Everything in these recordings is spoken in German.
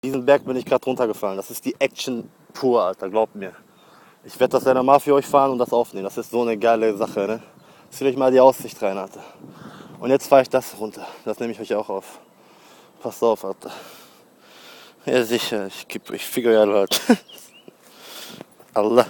Diesen Berg bin ich gerade runtergefallen. Das ist die Action pur, Alter, glaubt mir. Ich werde das ja normal für euch fahren und das aufnehmen. Das ist so eine geile Sache, ne? Zieht euch mal die Aussicht rein, Alter. Und jetzt fahre ich das runter. Das nehme ich euch auch auf. Passt auf, Alter. Ja, sicher. Ich fick euch alle, Alter. Allah.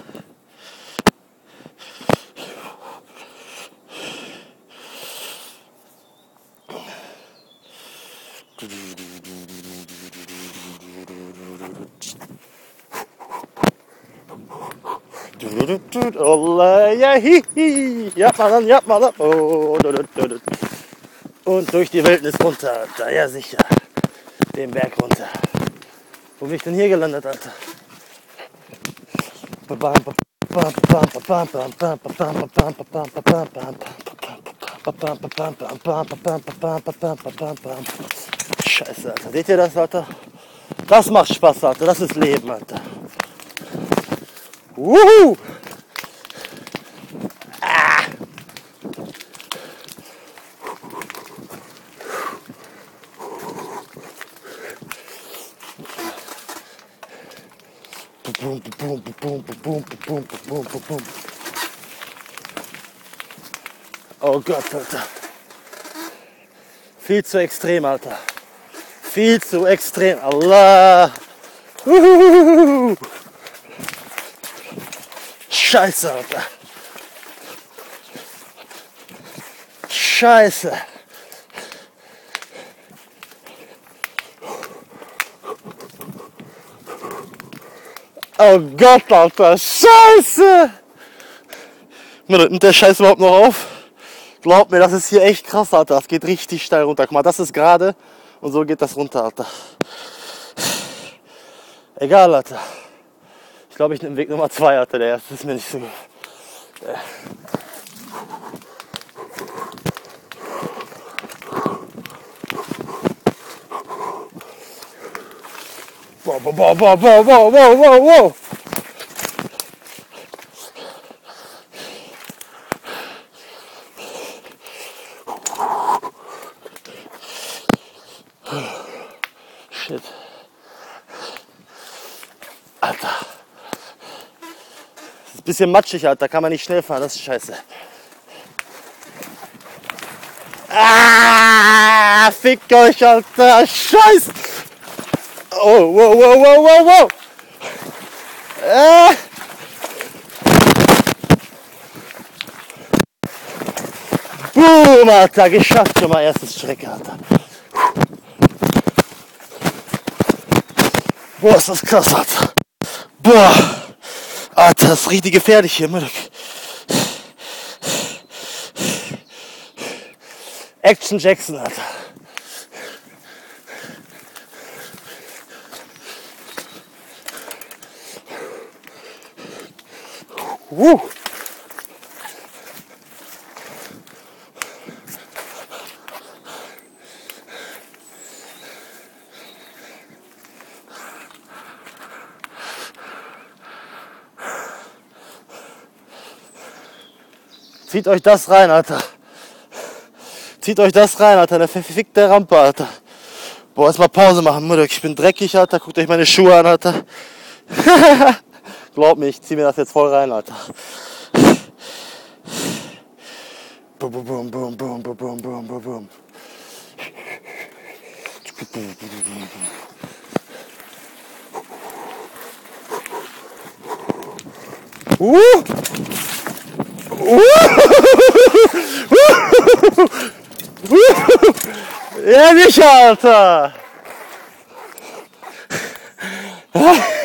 Allah, ja, hihi. Ja, mal dann. Oh, und durch die Wildnis runter, Alter. Ja, sicher. Den Berg runter. Wo bin ich denn hier gelandet, Alter? Scheiße, Alter. Seht ihr das, Alter? Das macht Spaß, Alter. Das ist Leben, Alter. Wuhu! Ah! Oh Gott, Alter. Viel zu extrem, Alter. Viel zu extrem. Allah. Scheiße, Alter. Scheiße. Oh Gott, Alter. Scheiße. Nimmt der Scheiß überhaupt noch auf? Glaubt mir, das ist hier echt krass, Alter. Das geht richtig steil runter. Guck mal, das ist gerade und so geht das runter, Alter. Egal, Alter. Ich glaube, ich nehme Weg Nummer 2, Alter. Der erste ist mir nicht so gut. Wow. Shit. Alter. Das ist ein bisschen matschig, Alter. Kann man nicht schnell fahren. Das ist scheiße. Ah, fickt euch, Alter. Scheiße. Oh, wow. Boom, Alter. Geschafft. Schon mal erstes Strecke, Alter. Boah, ist das krass, Alter. Boah. Alter, das ist richtig gefährlich hier, Mann. Action Jackson, Alter. Zieht euch das rein, Alter. Zieht euch das rein, Alter. Eine verfickte Rampe, Alter. Boah, erstmal Pause machen, Mutter. Ich bin dreckig, Alter. Guckt euch meine Schuhe an, Alter. Glaubt mir, ich zieh mir das jetzt voll rein, Alter. Boom. Ja, nicht, Alter!